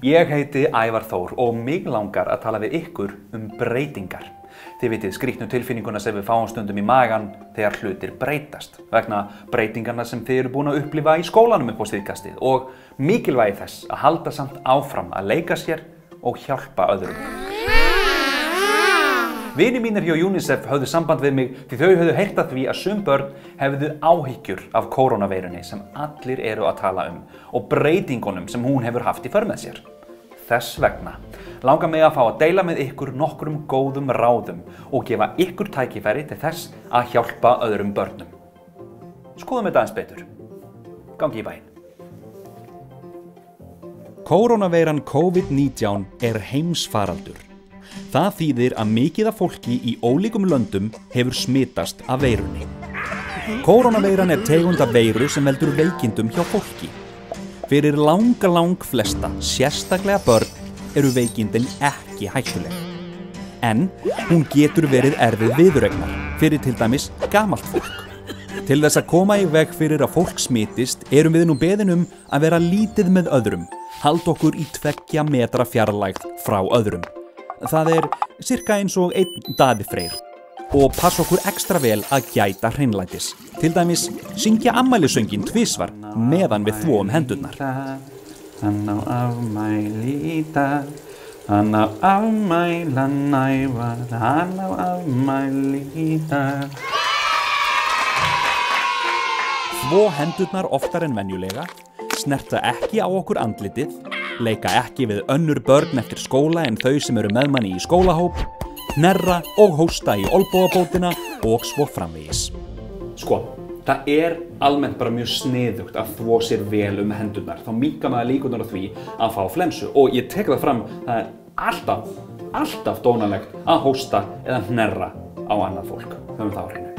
Ég heiti Ævar Þór og mig langar að tala við ykkur breytingar. Þið vitið skrýtnu tilfinninguna sem við fáum stundum í magan þegar hlutir breytast vegna breytingarna sem þið eru búin að upplifa í skólanum upp á síðkastið og mikilvægi þess að halda samt áfram að leika sér og hjálpa öðrum. Vinir mínir hjá UNICEF höfðu samband við mig því þau höfðu heyrt af því að sum börn hefðu áhyggjur af kórónuveirunni sem allir eru að tala og breytingunum sem hún hefur haft í för með sér. Þess vegna langar mig að fá að deila með ykkur nokkrum góðum ráðum og gefa ykkur tækifæri til þess að hjálpa öðrum börnum. Skoðum þetta aðeins betur. Gangi í bæinn. Kórónuveiran COVID-19 er heimsfaraldur. Það þýðir að mikið af fólki í ólíkum löndum hefur smitast af veirunni. Kórónuveiran er tegund af veiru sem veldur veikindum hjá fólki. Fyrir lang flesta, sérstaklega börn, eru veikindin ekki hættuleg. En hún getur verið erfið viðuregnar fyrir til dæmis gamalt fólk. Til þess að koma í veg fyrir að fólk smitist erum við nú beðin að vera lítið með öðrum, halda okkur í 2 metra fjarlægð frá öðrum. Það er cirka eins og 1 Daði Freyr og passa okkur ekstra vel að gæta hreinlætis. Til dæmis syngja afmælisönginn tvisvar meðan við þvoum hendurnar. Hann á afmæli í dag, hann á afmæli nævar, hann á afmæli í dag. Þvo hendurnar oftar en venjulega, snerta ekki á okkur andlitið, leika ekki við önnur börn eftir skóla en þau sem eru með manni í skólahóp, hnerra og hósta í olnbogabótina og svo framvegis. Sko, það er almennt bara mjög sniðugt að þvo sér vel hendurnar. Þá minnkar maður líkurnar á því að fá flensu og ég tek það fram, það er alltaf dónalegt að hósta eða hnerra á annað fólk. Höfum það á hreinu.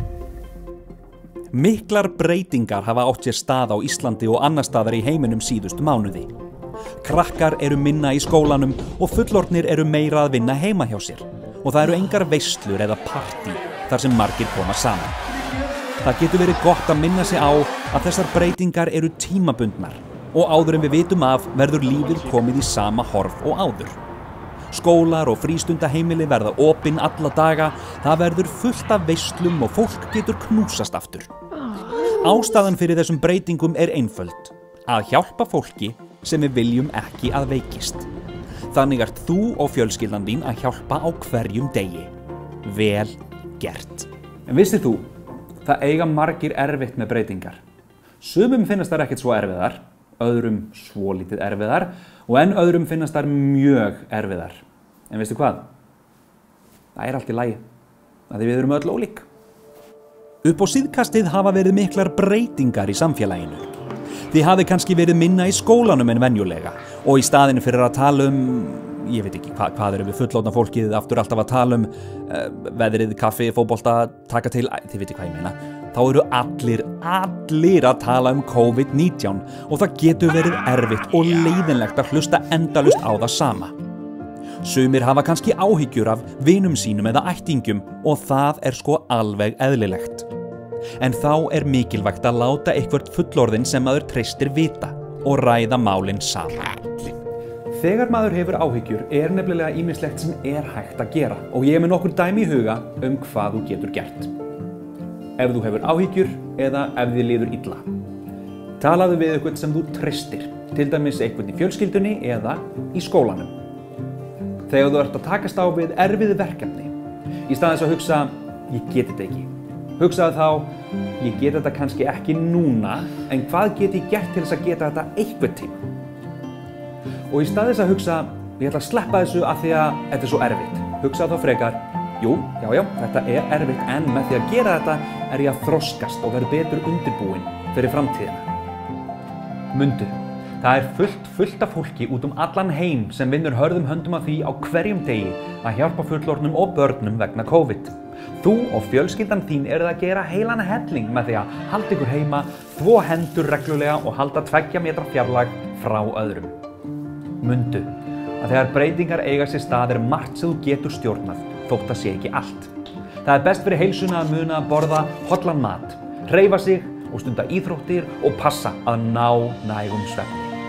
Miklar breytingar hafa átt sér stað á Íslandi og annar staðar í heiminum síðustu mánuði. Krakkar eru minna í skólanum og fullorðnir eru meira að vinna heima hjá sér og það eru engar veislur eða partí þar sem margir koma saman. Það getur verið gott að minna sig á að þessar breytingar eru tímabundnar og áður en við vitum af verður lífið komið í sama horf og áður. Skólar og frístundaheimili verða opin alla daga, það verður fullt af veislum og fólk getur knúsast aftur. Ástæðan fyrir þessum breytingum er einföld, að hjálpa fólki sem við viljum ekki að veikist. Þannig ert þú og fjölskyldan þín að hjálpa á hverjum degi. Vel gert. En vissir þú, það eiga margir erfitt með breytingar. Sumum finnast þær ekkert svo erfiðar, öðrum svolítið erfiðar og enn öðrum finnast þær mjög erfiðar. En veistu hvað? Það er allt í lagi, að við erum öll ólík. Upp á síðkastið hafa verið miklar breytingar í samfélaginu. Þið hafi kannski verið minna í skólanum en venjulega og í staðinu fyrir að tala ég veit ekki hvað eru við fullorðna fólkið aftur alltaf að tala veðrið, kaffi, fótbolta, taka til, þið veit hvað ég meina. Þá eru allir að tala COVID-19 og það getur verið erfitt og leiðinlegt að hlusta endalaust á það sama. Sumir hafa kannski áhyggjur af vinum sínum eða ættingjum og það er sko alveg eðlilegt. En þá er mikilvægt að láta eitthvert fullorðinn sem maður treystir vita og ræða málin saman. Þegar maður hefur áhyggjur er nefnilega ýmislegt sem er hægt að gera og ég er með nokkur dæmi í huga hvað þú getur gert. Ef þú hefur áhyggjur eða ef þið líður illa. Talaðu við eitthvað sem þú treystir, til dæmis eitthvað í fjölskyldunni eða í skólanum. Þegar þú ert að takast á við erfið verkefni, í staðins að hugsa, ég get þetta ekki. Hugsaðu þá, ég get þetta kannski ekki núna, en hvað get ég gert til þess að geta þetta einhvern tíma? Og í staðins að hugsa, ég ætla að sleppa þessu af því að þetta er svo erfitt. Hugsaðu þá frekar, jú, já, þetta er erfitt, en með því að gera þetta er ég að þroskast og verður betur undirbúinn fyrir framtíðina. Mundu, það er fullt af fólki út allan heim sem vinnur hörðum höndum að því á hverjum degi að hjálpa fullorðnum og börnum vegna COVID. Þú og fjölskyldan þín eruð að gera heilan helling með því að halda ykkur heima, þvo hendur reglulega og halda 2 metra fjarlægð frá öðrum. Mundu að þegar breytingar eiga sér stað er margt sem þú getur stjórnað, þótt það sé ekki allt. Það er best fyrir heilsuna að muna að borða hollan mat, hreyfa sig og stunda íþróttir og passa að ná nægum svefni.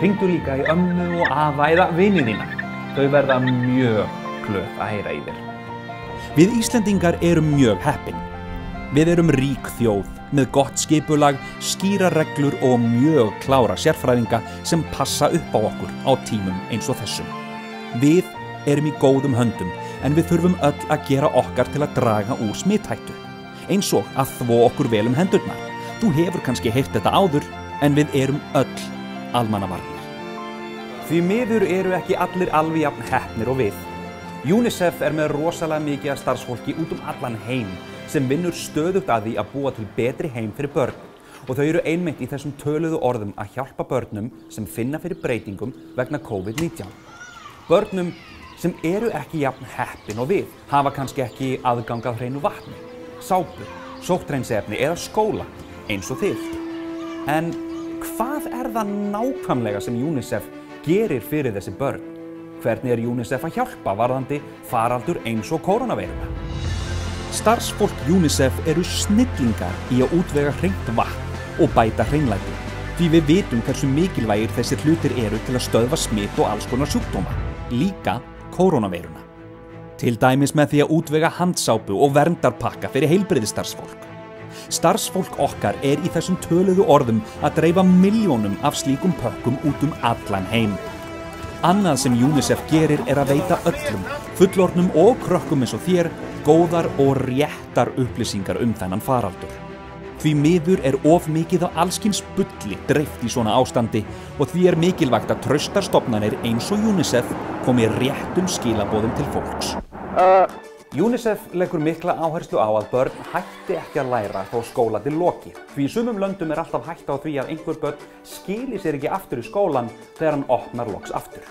Hringdu líka í ömmu og afa eða vini þína. Þau verða mjög glöð að heyra í þér. Við Íslendingar erum mjög heppin. Við erum rík þjóð með gott skipulag, skýra reglur og mjög klára sérfræðinga sem passa upp á okkur á tímum eins og þessum. Við erum í góðum höndum en við þurfum öll að gera okkar til að draga úr smithættu. Eins og að þvo okkur vel um hendurnar. Þú hefur kannski heyrt þetta áður en við erum öll almannavarnir. Því miður eru ekki allir alveg jafn heppnir og við. UNICEF er með rosalega mikið af starfsfólki út allan heim sem vinnur stöðugt að því að búa til betri heim fyrir börn. Og þau eru einmitt í þessum töluðu orðum að hjálpa börnum sem finna fyrir breytingum vegna COVID-19. Börnum sem eru ekki jafn heppin og við, hafa kannski ekki aðgang að hreinu vatni, sápu, sótthreinsiefni eða skóla eins og þið. En hvað er það nákvæmlega sem UNICEF gerir fyrir þessi börn? Hvernig er UNICEF að hjálpa varðandi faraldur eins og kórónuveiruna? Starfsfólk UNICEF eru snillingar í að útvega hreint vatn og bæta hreinlæti. Því við vitum hversu mikilvægir þessir hlutir eru til að stöðva smit og alls konar sjúkdóma, líka kórónuveiruna. Til dæmis með því að útvega handsápu og verndarpakka fyrir heilbrigðisstarfsfólk. Starfsfólk okkar er í þessum töluðu orðum að dreifa milljónum af slíkum pökkum út allan heim. Annað sem UNICEF gerir er að veita öllum, fullorðnum og krökkum eins og þér, góðar og réttar upplýsingar þennan faraldur. Því miður er of mikið af allskyns bulli dreift í svona ástandi og því er mikilvægt að traustar stofnanir eins og UNICEF komi réttum skilaboðum til fólks. UNICEF leggur mikla áherslu á að börn hætti ekki að læra þó skólarnir loki. Því í sumum löndum er alltaf hætta á því að einhver börn skili sér ekki aftur í skólan þegar hann opnar loks aftur.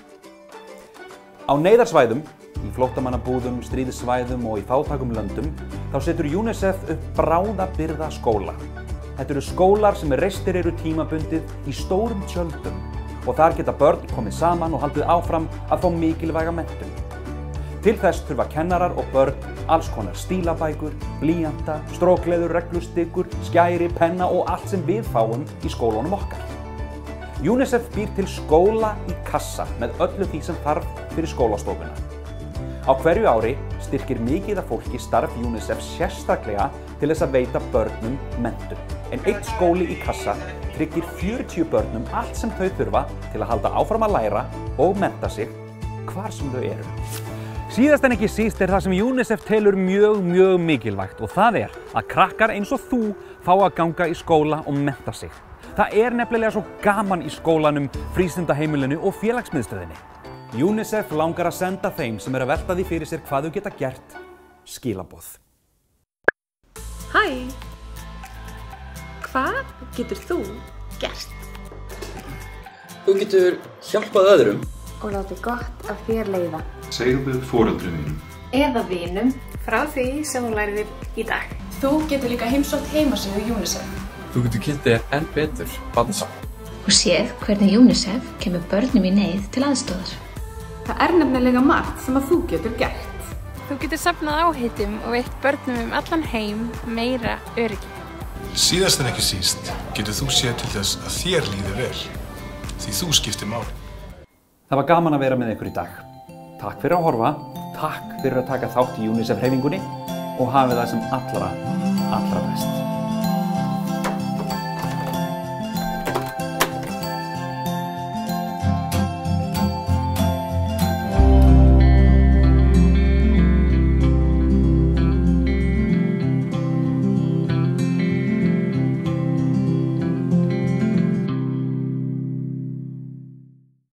Á neyðarsvæðum, í flóttamannabúðum, stríðissvæðum og í fátækum löndum, þá setur UNICEF upp bráðabirgða skóla. Þetta eru skólar sem reistir eru tímabundið í stórum tjöldum og þar geta börn komið saman og haldið áfram að fá mikilvæga menntun. Til þess þurfa kennarar og börn alls konar stílabækur, blýanta, strókleður, reglustykkur, skæri, penna og allt sem við fáum í skólunum okkar. UNICEF býr til skóla í kassa með öllu því sem þarf fyrir skólastofuna. Á hverju ári styrkir mikið af fólki starf UNICEF sérstaklega til þess að veita börnum menntun. En einn skóli í kassa tryggir 40 börnum allt sem þau þurfa til að halda áfram að læra og mennta sig hvar sem þau eru. Síðast en ekki síst er það sem UNICEF telur mjög mikilvægt og það er að krakkar eins og þú fá að ganga í skóla og mennta sig. Það er nefnilega svo gaman í skólanum, frístundaheimilinu og félagsmiðstöðinni. UNICEF langar að senda þeim sem er að velta því fyrir sér hvað þau geta gert skilaboð. Hæ! Hvað getur þú gert? Þú getur hjálpað öðrum og látið gott af þér leiða. Segðu foreldrum mínum. Eða vinum frá því sem þú lærðir í dag. Þú getur líka heimsótt heimasíðu UNICEF. Þú getur kynnt þér enn betur barnasáttmálann. Og séð hvernig UNICEF kemur börnum í neyð til aðstoðar. Það er nefnilega margt sem að þú getur gert. Þú getur safnað áheitum og veitt börnum allan heim meira öryggi. Síðast en ekki síst getur þú séð til þess að þér líði vel, því þú skiptir máli. Það var gaman að vera með ykkur í dag. Takk fyrir að horfa, takk fyrir að taka þátt í UNICEF hreyfingunni og hafið það sem allra best.